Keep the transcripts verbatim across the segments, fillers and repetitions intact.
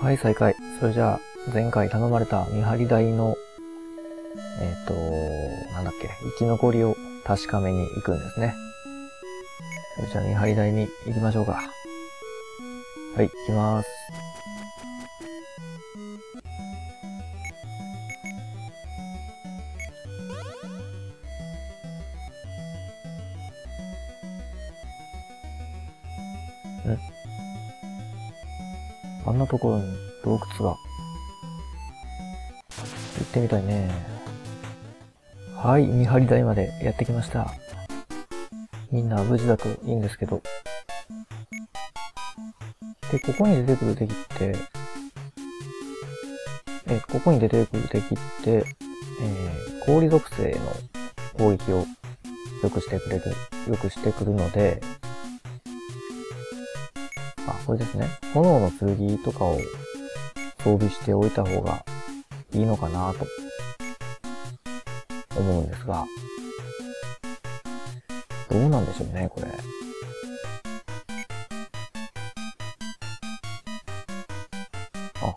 はい、再開。それじゃあ、前回頼まれた見張り台の、えっと、なんだっけ、生き残りを確かめに行くんですね。それじゃあ見張り台に行きましょうか。はい、行きます。ん？あんなところに洞窟が。行ってみたいね。はい、見張り台までやってきました。みんな無事だといいんですけど。で、ここに出てくる敵って、え、ここに出てくる敵って、えー、氷属性の攻撃をよくしてくれる、よくしてくるので、あ、これですね。炎の剣とかを装備しておいた方がいいのかなと思うんですが、どうなんでしょうね、これ。あ、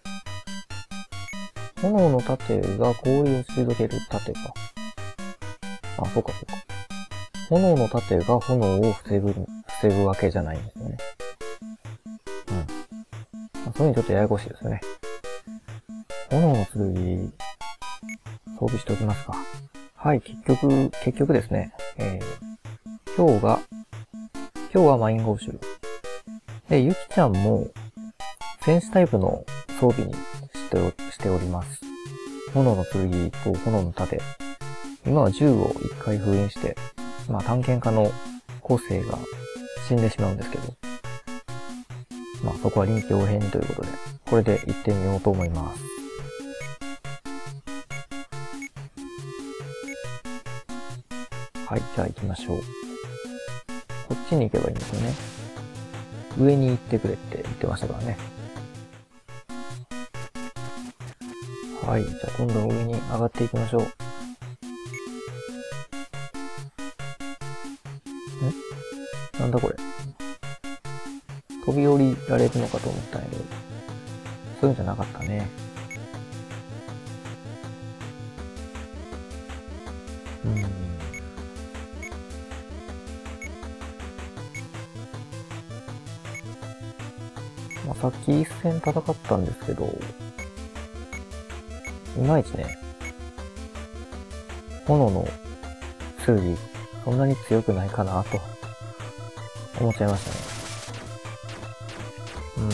炎の盾が氷を退ける盾か。あ、そうかそうか。炎の盾が炎を防ぐ、防ぐわけじゃないんですよね。うん。まあ、そういうのちょっとややこしいですね。炎の剣、装備しておきますか。はい、結局、結局ですね。えー、今日が、今日はマインゴーシュル。で、ゆきちゃんも、戦士タイプの装備にしてお、しております。炎の剣と炎の盾。今は銃を一回封印して、まあ探検家の個性が死んでしまうんですけど、まあそこは臨機応変にということで、これで行ってみようと思います。はい、じゃあ行きましょう。こっちに行けばいいんですよね。上に行ってくれって言ってましたからね。はい、じゃあどんどん上に上がっていきましょう。ん？なんだこれ。飛び降りられるのかと思ったんやけど、そういうんじゃなかったね。うーん。まあ、さっき一戦戦ったんですけど、いまいちね、炎の剣、そんなに強くないかなと思っちゃいましたね。うーん。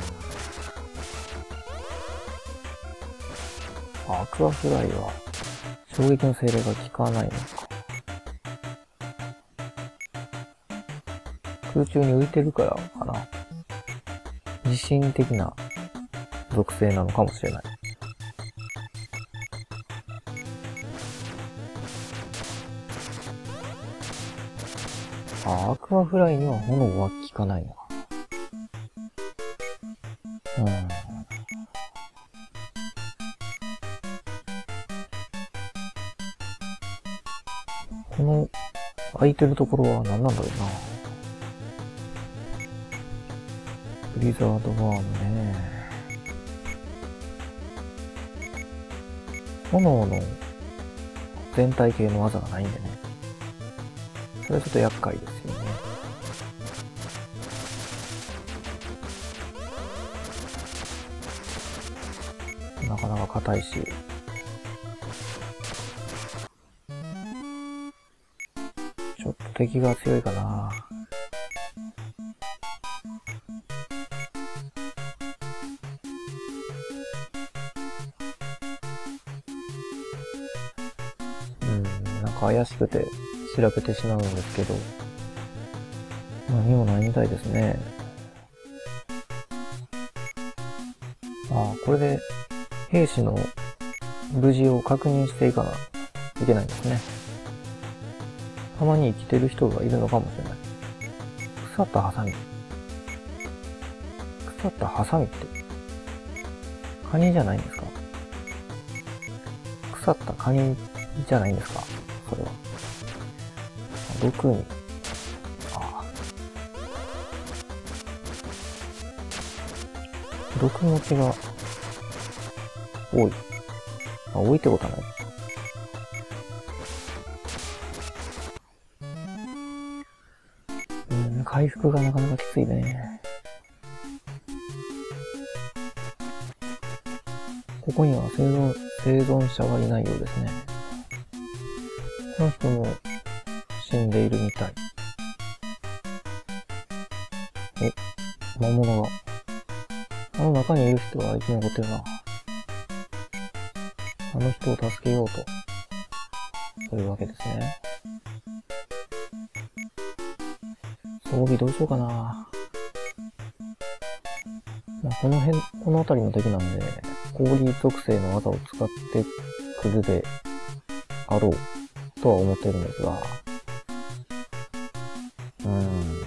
アクアフライは衝撃の精霊が効かないのか。空中に浮いてるからかな。地震的な属性なのかもしれない。あ、アクアフライには炎は効かないのか。うん。この空いてるところは何なんだろうな。ブリザードワームね。炎の全体系の技がないんでね。それはちょっと厄介ですよね。なかなか硬いし。ちょっと敵が強いかな。うん、なんか怪しくて調べてしまうんですけど、何もないみたいですね。ああ、これで兵士の無事を確認していかないけないんですね。たまに生きてる人がいるのかもしれない。腐ったハサミ。腐ったハサミって、カニじゃないんですか？腐ったカニじゃないんですか？それは。毒に。ああ。 毒持ちが多い。あ、多いってことはない。うん、回復がなかなかきついね。ここには生存、生存者はいないようですね。この人も死んでいるみたい。お、魔物が。あの中にいる人は生き残ってるな。あの人を助けようと。そういうわけですね。装備どうしようかな。まあ、この辺、この辺りの敵なんで、氷属性の技を使ってくるであろうとは思ってるんですが、うーん。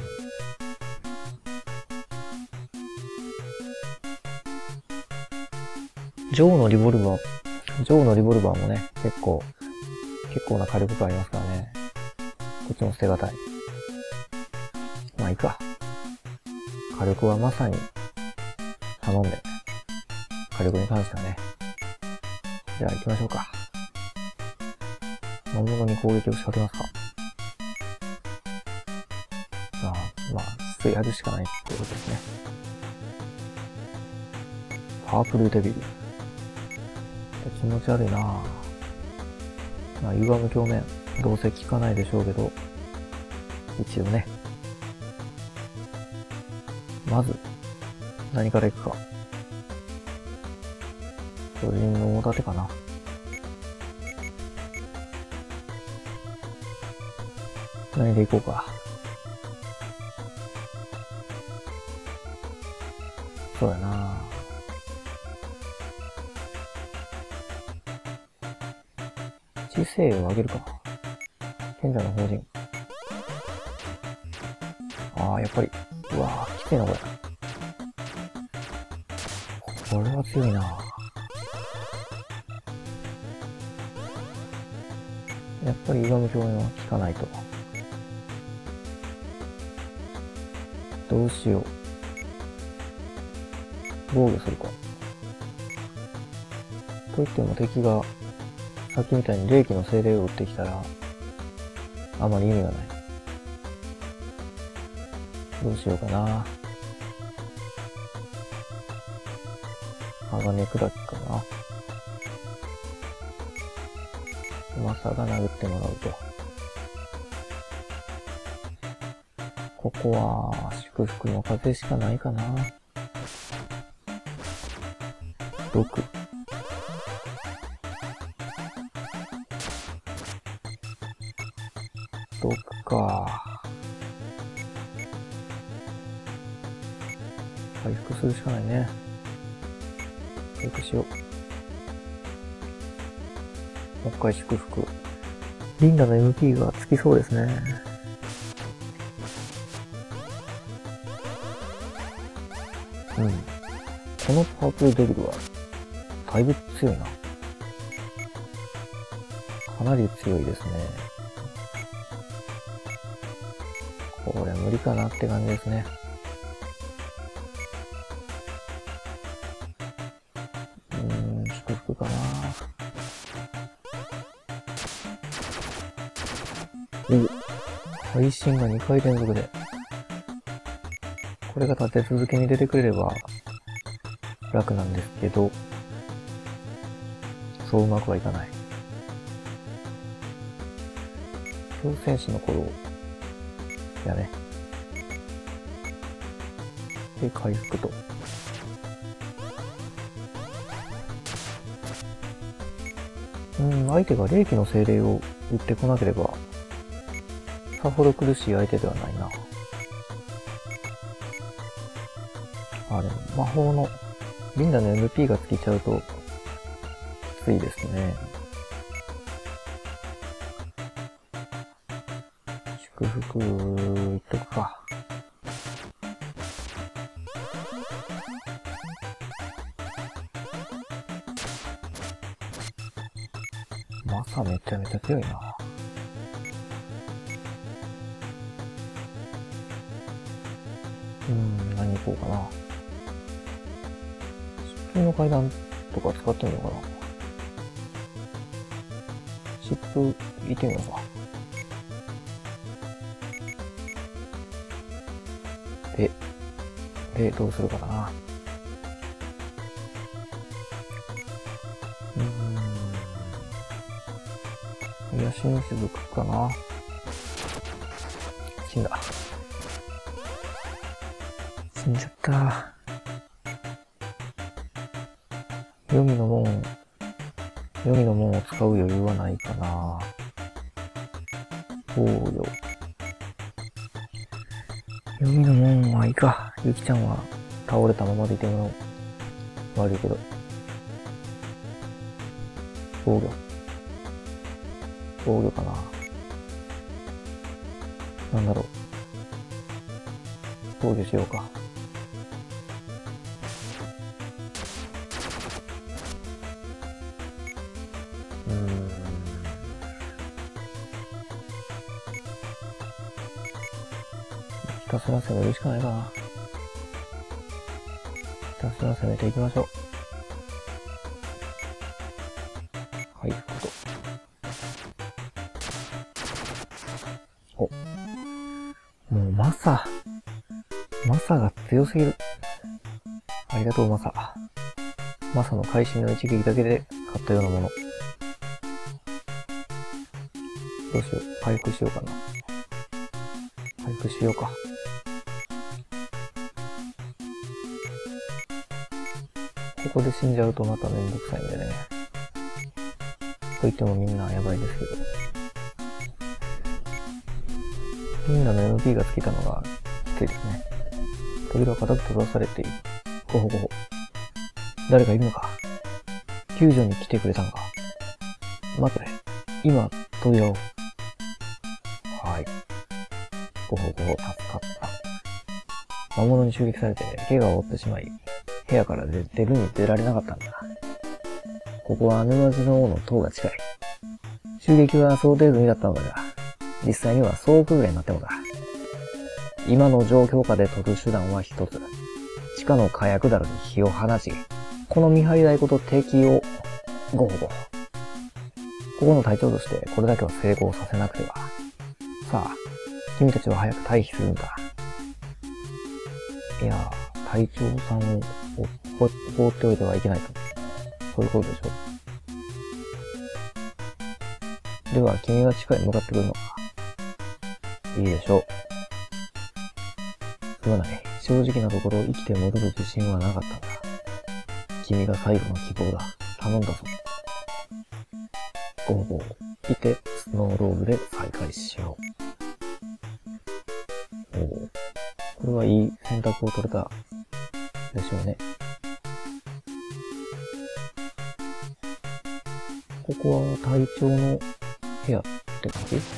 ジョーのリボルバー、ジョーのリボルバーもね、結構、結構な火力がありますからね。こっちも捨てがたい。まあいいか。火力はまさに頼んで。火力に関してはね。じゃあ行きましょうか。魔物に攻撃を仕掛けますか。ああ、まあ、やるしかないってことですね。パープルデビル。気持ち悪いなぁ。まあ、歪む鏡面、どうせ効かないでしょうけど、一応ね。まず、何からいくか。巨人の大盾かな。何でいこうか。そうやな。知性を上げるか。賢者の法人。ああ、やっぱり。うわぁ、きついな、これ。これは強いな。やっぱり歪む鏡面は効かないと。どうしよう。防御するか。といっても敵が、さっきみたいに霊気の精霊を打ってきたら、あまり意味がない。どうしようかな。鋼砕きかな。マサが殴ってもらうと。ここは、祝福の風しかないかな。ろく。ろくか。回復するしかないね。回復しよう。もう一回祝福。リンダの エムピー がつきそうですね。うん。このパープルデビルは、だいぶ強いな。かなり強いですね。これ無理かなって感じですね。うーん、祝福かな。お、配信がにかい連続で。これが立て続けに出てくれれば楽なんですけど、そううまくはいかない。強戦士の頃やね。で、回復と。うん、相手が霊気の精霊を打ってこなければ、さほど苦しい相手ではないな。あ、でも魔法の、リンダの エムピー がつきちゃうと、きついですね。祝福、いっとくか。マサめちゃめちゃ強いな。うーん、何行こうかな。 進の階段とか使ってみようかな。シップ行ってみようか。で、で、どうするかな。うーん。癒しの雫かな。死んだ。死んじゃった。黄泉の門、黄泉の門を使う余裕はないかな。おうよ。黄泉の門はいいか。ゆきちゃんは倒れたままでいても悪いけど。防御。防御かな。なんだろう。防御しようか。うーん。ひたすら攻めるしかないかな。ひたすら攻めていきましょう。はい、こと。お。もうマサ。マサが強すぎる。ありがとうマサ。マサの会心の一撃だけで買ったようなもの。どうしよう。回復しようかな。回復しようか。ここで死んじゃうとまためんどくさいんでね。と言ってもみんなやばいですけど。みんなの エムピー が尽きたのがきついですね。扉は固く閉ざされている。ごほごほ。誰かいるのか。救助に来てくれたのか。待って、今、扉を。はい。ごほごほ、助かった。魔物に襲撃されて、怪我を負ってしまい、部屋から出るに出られなかったんだ。ここは沼津の王の塔が近い。襲撃は想定済みだったのだが、実際には総崩れになってもだ。今の状況下で取る手段は一つ。地下の火薬樽に火を放ち、この見張り台ごと敵を、ごほごほ。ここの隊長としてこれだけは成功させなくては。さあ、君たちは早く退避するんだ。いや、隊長さんを放っておいてはいけないと。そういうことでしょ。では、君は地下へ向かってくるのか。いいでしょう。すまない。正直なところ生きて戻る自信はなかったんだ。君が最後の希望だ。頼んだぞ。ごほご。いて、スノーローブで再開しよう。おお。これはいい選択を取れたでしょうね。ここは隊長の部屋って感じ？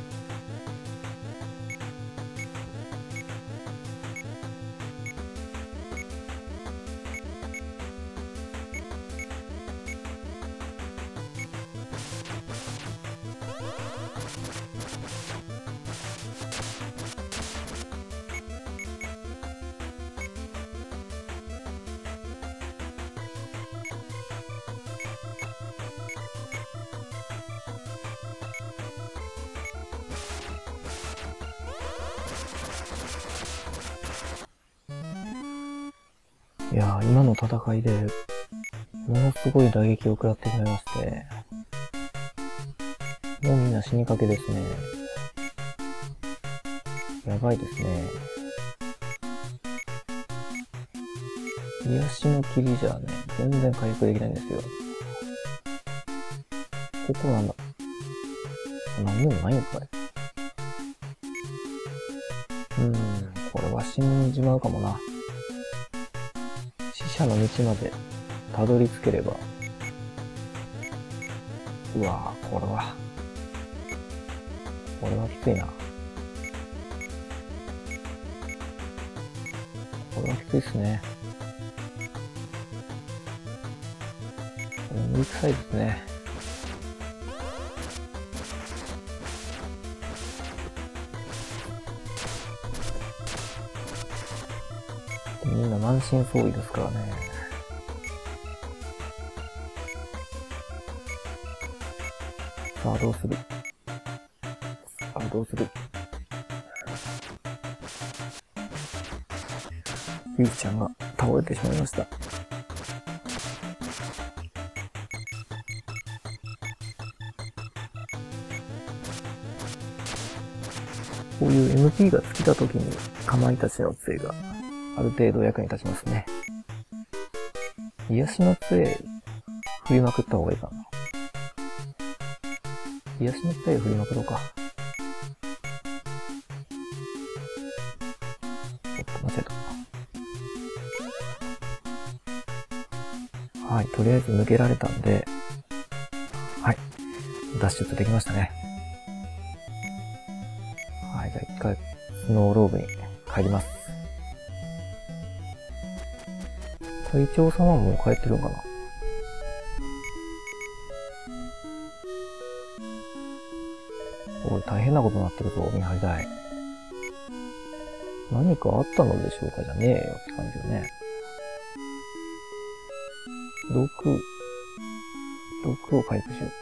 いやー、今の戦いで、ものすごい打撃を食らってしまいまして、もうみんな死にかけですね。やばいですね。癒しの霧じゃね、全然回復できないんですよ。ここなんだ。何にもないんかい。うーん、これは死んじまうかもな。死者の道までたどり着ければ。うわぁ、これは。これはきついな。これはきついっすね。これむず臭いですね。みんな満身創痍ですからね。 さあ、どうする？さあ、どうする？ゆきちゃんが倒れてしまいました。こういう エムピー が尽きた時に、かまいたちの杖がある程度役に立ちますね。癒しの杖、振りまくった方がいいかな。癒しの杖振りまくろうか。おっと、間違えた。はい、とりあえず抜けられたんで、はい、脱出できましたね。はい、じゃあ一回、スノーローブに帰ります。隊長さんはもう帰ってるんかな？おい、大変なことになってるぞ、見張り隊。何かあったのでしょうかじゃねえよって感じよね。毒、毒を回復しよ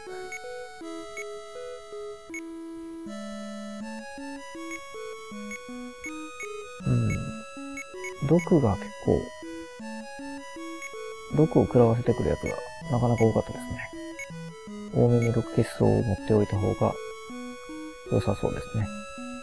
う。うん。毒が結構、毒を食らわせてくるやつがなかなか多かったですね。多めに毒結晶を持っておいた方が良さそうですね。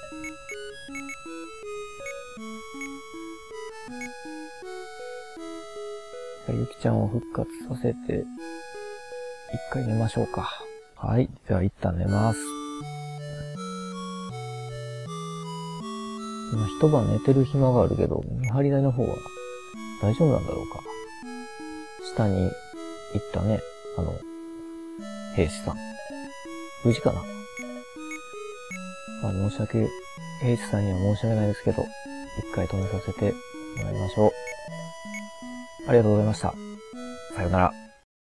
ゆきちゃんを復活させて、一回寝ましょうか。はい。じゃあ一旦寝ます。今一晩寝てる暇があるけど、見張り台の方は大丈夫なんだろうか。下に行ったね、あの、兵士さん。無事かな。まあ申し訳、兵士さんには申し訳ないですけど、一回止めさせてもらいましょう。ありがとうございました。さようなら。